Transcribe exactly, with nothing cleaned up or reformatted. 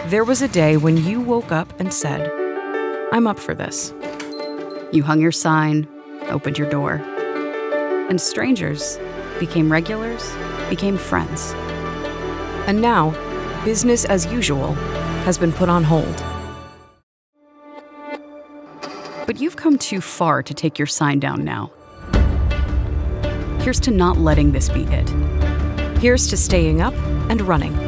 There was a day when you woke up and said, "I'm up for this." You hung your sign, opened your door, and strangers became regulars, became friends. And now, business as usual has been put on hold. But you've come too far to take your sign down now. Here's to not letting this be it. Here's to staying up and running.